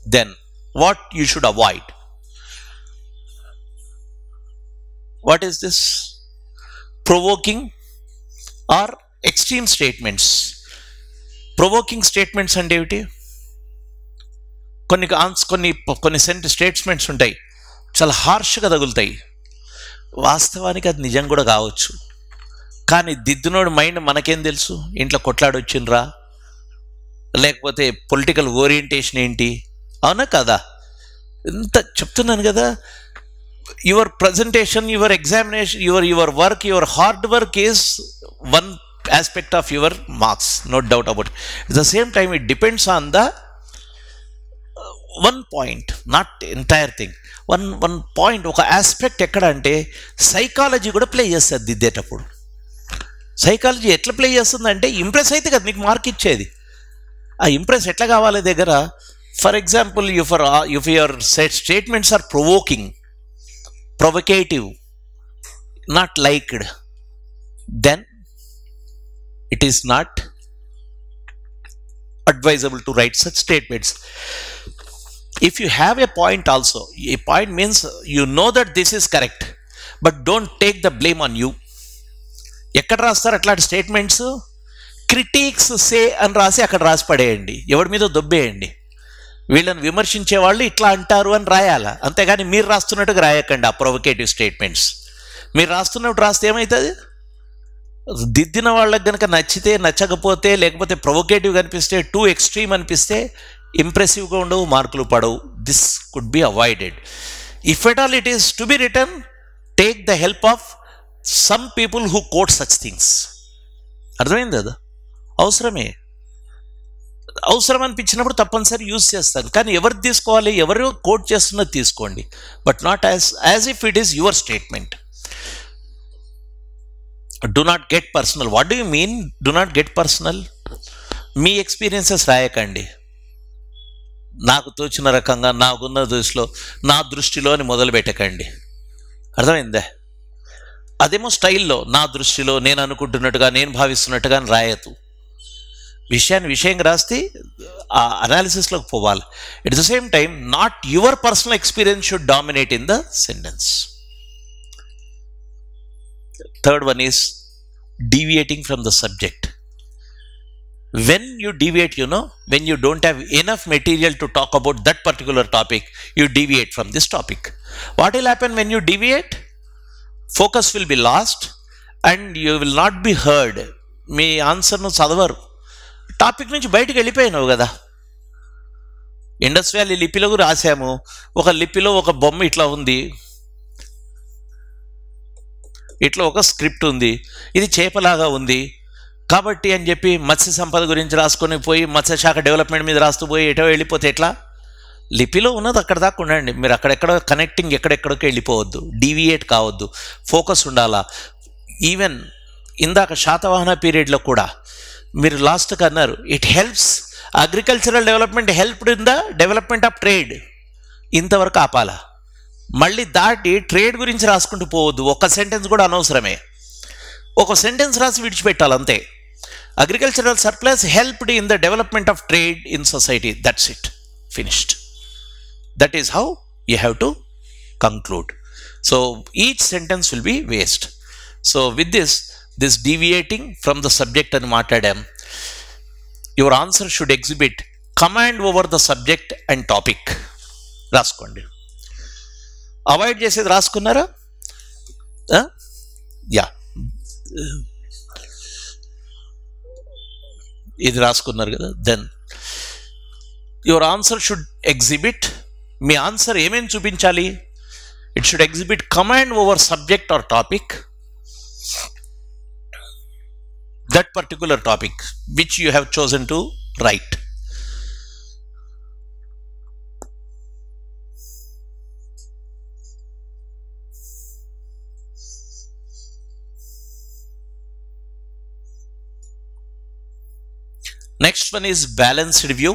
then what you should avoid. What is this? Provoking or extreme statements. Provoking statements అంటే ఏమిటి? కొన్ని statements ఉంటాయి, చాలా హార్ష్గా తగులుతాయి. వాస్తవానికి అది నిజం కూడా కావచ్చు, కానీ దిద్దునోడు మైండ్ మనకేం తెలుసు? ఇంట్లో కొట్లాడొచ్చిండ్రా, లేకపోతే పొలిటికల్ ఓరియంటేషన్ ఏంటి, అవునా కదా? ఇంత చెప్తున్నాను కదా. Your presentation, your examination, your work, your hard work is one aspect of your marks, no doubt about it. At the same time, it depends on the one point, not entire thing. One point, ఒక aspect ఎక్కడ అంటే psychology కూడా play చేస్తుంది దిద్దేటప్పుడు. Psychology ఎట్లా play చేస్తుందంటే impress అయితే కదా నీకు మార్క్ ఇచ్చేది. ఆ ఇంప్రెస్ ఎట్లా కావాలి దగ్గర? For example, if your statements are provocative, not liked, then it is not advisable to write such statements. If you have a point also, a point means you know that this is correct, but don't take the blame on you. ఎక్కడ రాస్తారు అట్లాంటి statements? Critics సే అని రాసి అక్కడ రాసి పడేయండి, ఎవరి మీద దొబ్బేయండి. వీళ్ళని విమర్శించే వాళ్ళు ఇట్లా అంటారు అని రాయాలా, అంతేగాని మీరు రాస్తున్నట్టుగా రాయకండి ఆ ప్రొవోకేటివ్ స్టేట్మెంట్స్. మీరు రాస్తున్నప్పుడు రాస్తే ఏమవుతుంది? దిద్దిన వాళ్ళకి కనుక నచ్చితే, నచ్చకపోతే, లేకపోతే ప్రొవోకేటివ్గా అనిపిస్తే, టూ ఎక్స్ట్రీమ్ అనిపిస్తే ఇంప్రెసివ్గా ఉండవు, మార్కులు పడవు. This could be avoided. If at all it is to be return, take the help of some people who quote such things. అర్థమైంది కదా? అవసరం అనిపించినప్పుడు తప్పనిసరి యూజ్ చేస్తాను, కానీ ఎవరు తీసుకోవాలి? ఎవరు కోట్ చేస్తున్నది తీసుకోండి, but not as if it is your statement. Do not get personal. What do you mean, do not get personal? మీ ఎక్స్పీరియన్సెస్ రాయకండి, నాకు తోచిన రకంగా, నాకున్న నా దృష్టిలోని మొదలు పెట్టకండి. అర్థమైందే? అదేమో స్టైల్లో నా దృష్టిలో, నేను అనుకుంటున్నట్టుగా, నేను భావిస్తున్నట్టుగా రాయదు. విషయంగా రాస్తే ఆ అనాలిసిస్లోకి పోవాలి. At the same time, not your personal experience should dominate in the sentence. Third one is deviating from the subject. When you deviate, when you don't have enough material to talk about that particular topic, you deviate from this topic. What will happen when you deviate? Focus will be lost and you will not be heard. మీ ఆన్సర్ను చదవరు. Topic నుంచి బయటకు వెళ్ళిపోయినావు కదా. Indus valley లిపిలో రాసాము, ఒక లిపిలో ఒక బొమ్మ ఇట్లా ఉంది, ఇట్లా ఒక స్క్రిప్ట్ ఉంది, ఇది చేపలాగా ఉంది కాబట్టి అని చెప్పి మత్స్య సంపద గురించి రాసుకొని పోయి మత్స్యశాఖ డెవలప్మెంట్ మీద రాస్తూ పోయి ఎటో వెళ్ళిపోతే ఎట్లా? లిపిలో ఉన్నది అక్కడ దాకా ఉండండి. మీరు అక్కడెక్కడ కనెక్టింగ్ ఎక్కడెక్కడికి వెళ్ళిపోవద్దు, డీవియేట్ కావద్దు, ఫోకస్ ఉండాలా. ఈవెన్ ఇందాక శాతవాహన పీరియడ్లో కూడా మీరు లాస్ట్కి అన్నారు, it helps agricultural development, helped in the development of trade. ఇంతవరకు ఆపాలా, మళ్ళీ దాటి ట్రేడ్ గురించి రాసుకుంటూ పోవద్దు. ఒక సెంటెన్స్ కూడా అనవసరమే, ఒక సెంటెన్స్ రాసి విడిచిపెట్టాలి అంతే. Agricultural surplus helped in the development of trade in society, that's it, finished. That is how you have to conclude. So each sentence will be waste. So with this deviating from the subject అని మాట్లాడాం. Your answer should exhibit command over the subject and topic. రాసుకోండి. Avoid చేసేది రాసుకున్నారా? Yeah, ఇది రాసుకున్నారు కదా. Then your answer should exhibit, మీ answer ఏమేమి చూపించాలి? It should exhibit command over subject or topic, that particular topic which you have chosen to write. Next one is balanced view.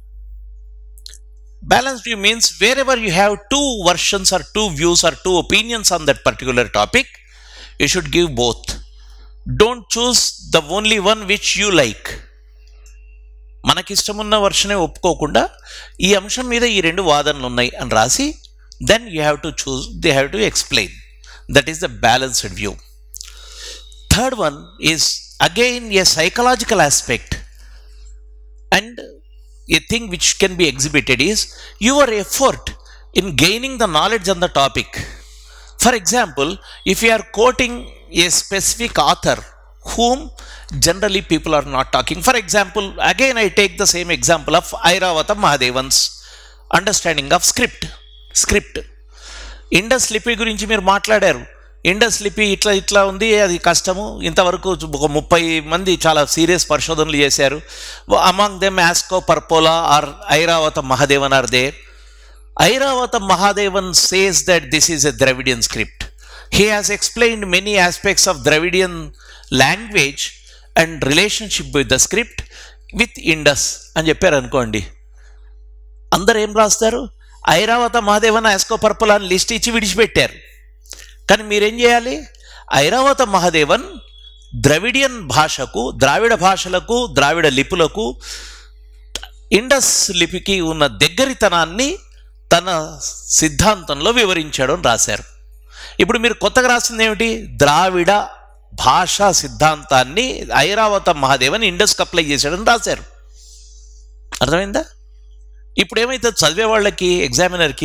Balanced view means wherever you have two versions or two views or two opinions on that particular topic, you should give both. Don't choose the only one which you like. మనకిష్టమున్న వర్షనే ఒప్పుకోకుండా ఈ అంశం మీద ఈ 2 వాదనలు ఉన్నాయి అని రాసి then you have to choose, they have to explain. That is the balanced view. Third one is again a psychological aspect and a thing which can be exhibited is your effort in gaining the knowledge on the topic. For example, if you are quoting a specific author whom generally people are not talking, for example, again I take the same example of Airavata Mahadevan's understanding of script. Indus లిపి గురించి మీరు మాట్లాడారు. Indus లిపి ఇట్లా ఉంది, అది కష్టము. ఇంతవరకు ఒక 30 మంది చాలా సీరియస్ పరిశోధనలు చేశారు. Among them Asko Parpola or Iravatham Mahadevan are there. Iravatham Mahadevan says that this is a Dravidian script. He has explained many aspects of Dravidian language and relationship with the script with Indus అని చెప్పారు అనుకోండి. అందరు ఏం రాస్తారు? ఐరావత మహాదేవన్ ఆస్కో పర్పోలా అని లిస్ట్ ఇచ్చి విడిచిపెట్టారు. కానీ మీరేం చేయాలి? ఐరావత మహాదేవన్ ద్రవిడియన్ భాషకు, ద్రావిడ భాషలకు, ద్రావిడ లిపులకు, ఇండస్ లిపికి ఉన్న దగ్గరితనాన్ని తన సిద్ధాంతంలో వివరించాడు అని రాశారు. ఇప్పుడు మీరు కొత్తగా రాసింది ఏమిటి? ద్రావిడ భాషా సిద్ధాంతాన్ని ఐరావత మహాదేవన్ ఇండస్కి అప్లై చేశాడని రాశారు. అర్థమైందా? ఇప్పుడు ఏమైతుంది చదివే వాళ్ళకి, ఎగ్జామినర్కి,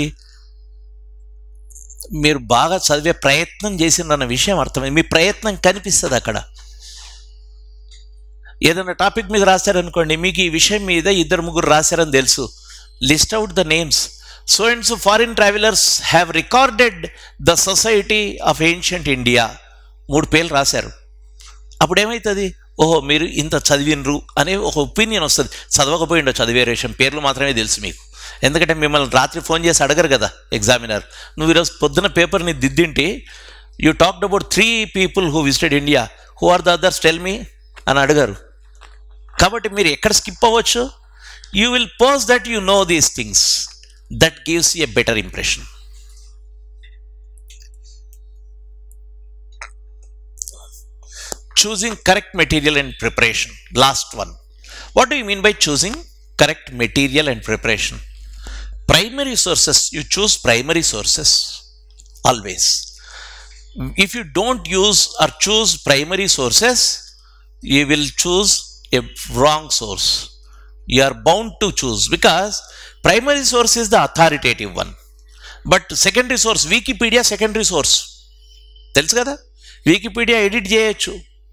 మీరు బాగా చదివే ప్రయత్నం చేసిందన్న విషయం అర్థమైంది. మీ ప్రయత్నం కనిపిస్తుంది అక్కడ. ఏదైనా టాపిక్ మీద రాశారనుకోండి, మీకు ఈ విషయం మీద 2-3 రాశారని తెలుసు. List out the names. So and so foreign travellers have recorded the society of ancient India. 3 పేర్లు రాశారు. అప్పుడు ఏమవుతుంది? ఓహో, మీరు ఇంత చదివినరు అనే ఒక ఒపీనియన్ వస్తుంది. చదవకపోయిండో చదివే విషయం, పేర్లు మాత్రమే తెలుసు మీకు. ఎందుకంటే మిమ్మల్ని రాత్రి ఫోన్ చేసి అడగరు కదా ఎగ్జామినర్, నువ్వు ఈరోజు పొద్దున పేపర్ని దిద్దింటి you talked about 3 people who visited India, who are the others, tell me అని అడగారు. కాబట్టి మీరు ఎక్కడ స్కిప్ అవ్వచ్చు? You will pose that you know these things. That gives a better impression. Choosing correct material and preparation. Last one. What do you mean by choosing correct material and preparation? Primary sources. You choose primary sources always. If you don't use or choose primary sources, you will choose a wrong source. You are bound to choose because primary source is the authoritative one. But secondary source, Wikipedia secondary source. తెలుసు కదా? Wikipedia edit చేయొచ్చు,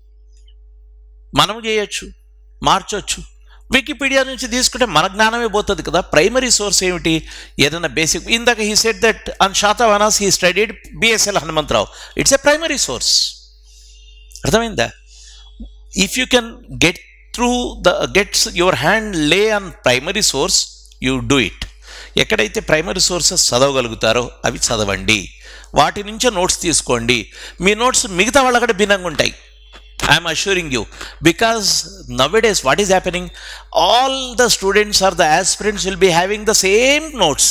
మనము చేయొచ్చు, మార్చొచ్చు. Wikipedia నుంచి తీసుకుంటే మన జ్ఞానమే పోతుంది కదా. ప్రైమరీ సోర్స్ ఏమిటి? ఏదైనా బేసిక్. ఇందాక he said that on Satavahanas he studied BSL Hanumantha Rao. It's a primary source. అర్థమైందా? If you can gets your hand lay on primary source, you do it. ఎక్కడైతే ప్రైమరీ సోర్సెస్ చదవగలుగుతారో అవి చదవండి. వాటి నుంచే నోట్స్ తీసుకోండి. మీ నోట్స్ మిగతా వాళ్ళకంటే భిన్నంగా ఉంటాయి. I'm assuring you, because nowadays what is happening, all the students or the aspirants will be having the same notes.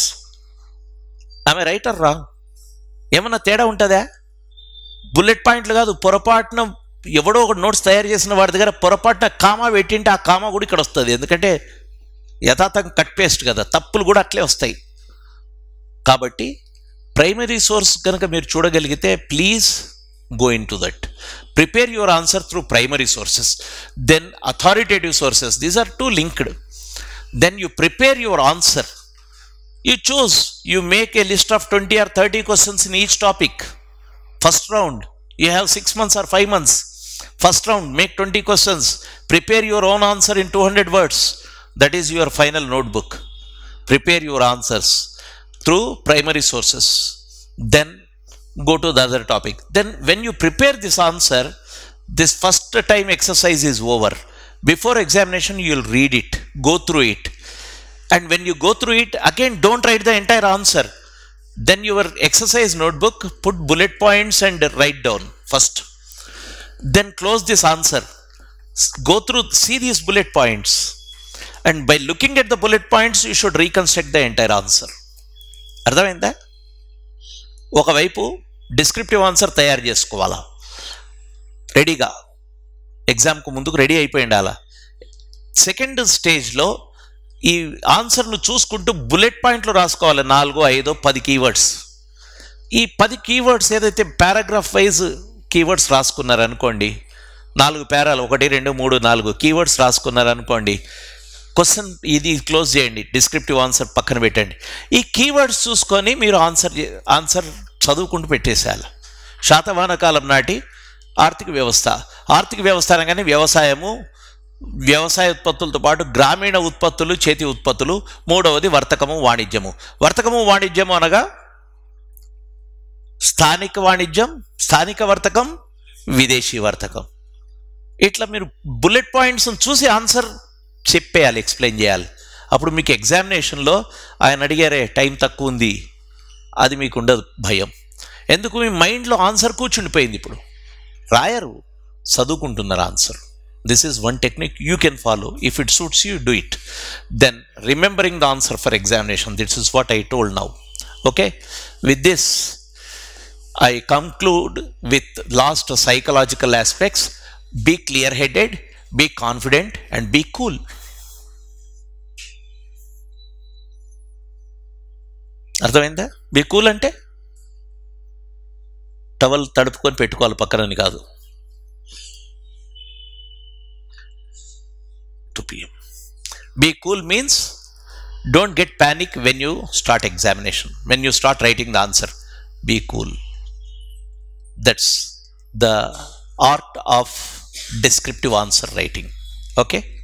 Am I right or wrong? ఏమన్నా తేడా ఉంటుందా? బుల్లెట్ పాయింట్లు కాదు, పొరపాటున ఎవడో ఒక నోట్స్ తయారు చేసిన వాడి దగ్గర పొరపాటున కామా పెట్టింటే ఆ కామా కూడా ఇక్కడ వస్తుంది. ఎందుకంటే యథాతథం కట్ పేస్ట్ కదా, తప్పులు కూడా అట్లే వస్తాయి. కాబట్టి ప్రైమరీ సోర్స్ కనుక మీరు చూడగలిగితే please go into that. Prepare your answer through primary sources, then authoritative sources. These are two linked. Then you prepare your answer. You choose, you make a list of 20 or 30 questions in each topic. First round, you have 6 months or 5 months. First round, make 20 questions. Prepare your own answer in 200 words. That is your final notebook. Prepare your answers through primary sources. Then go to the other topic. Then when you prepare this answer, this first time exercise is over. Before examination you will read it, go through it, and when you go through it again, don't write the entire answer. Then your exercise notebook, put bullet points and write down first. Then close this answer, go through, see these bullet points, and by looking at the bullet points you should reconstruct the entire answer. అర్థమైందా? ఒకవైపు descriptive answer తయారు చేసుకోవాలా, రెడీగా ఎగ్జామ్కు ముందుకు ready అయిపోయి ఉండాలా. Second స్టేజ్లో ఈ ఆన్సర్ను చూసుకుంటూ బుల్లెట్ పాయింట్లు రాసుకోవాలి, 4, 5, 10 కీవర్డ్స్. ఈ 10 కీవర్డ్స్ ఏదైతే పారాగ్రాఫ్ వైజ్ కీవర్డ్స్ రాసుకున్నారనుకోండి, 4 పేరాలు 1, 2, 3, 4 కీవర్డ్స్ రాసుకున్నారనుకోండి, క్వశ్చన్ ఇది క్లోజ్ చేయండి, డిస్క్రిప్టివ్ ఆన్సర్ పక్కన పెట్టండి. ఈ కీవర్డ్స్ చూసుకొని మీరు ఆన్సర్ చదువుకుంటూ పెట్టేసేయాలి. శాతవాహనకాలం నాటి ఆర్థిక వ్యవస్థ అనగానే వ్యవసాయ ఉత్పత్తులతో పాటు గ్రామీణ ఉత్పత్తులు, చేతి ఉత్పత్తులు. మూడవది వర్తకము వాణిజ్యము అనగా స్థానిక వాణిజ్యం, స్థానిక వర్తకం, విదేశీ వర్తకం. ఇట్లా మీరు బుల్లెట్ పాయింట్స్ చూసి ఆన్సర్ చెప్పేయాలి, ఎక్స్ప్లెయిన్ చేయాలి. అప్పుడు మీకు ఎగ్జామినేషన్లో ఆయన అడిగారే టైం తక్కువ ఉంది, అది మీకు ఉండదు భయం. ఎందుకు? మీ మైండ్లో ఆన్సర్ కూర్చుండిపోయింది. ఇప్పుడు రాయరు, చదువుకుంటున్నారు answer. This is one technique you can follow. If it suits you, do it. Then remembering the answer for examination, this is what I told now. Okay, with this I conclude with last psychological aspects. Be clear-headed, be confident, and be cool. అర్థమైందా? Be cool అంటే towel తడుపుకొని పెట్టుకోవాలి పక్కనని కాదు. 2 PM. Be cool means don't get panic when you start examination. When you start writing the answer, be cool. That's the art of descriptive answer writing. Okay.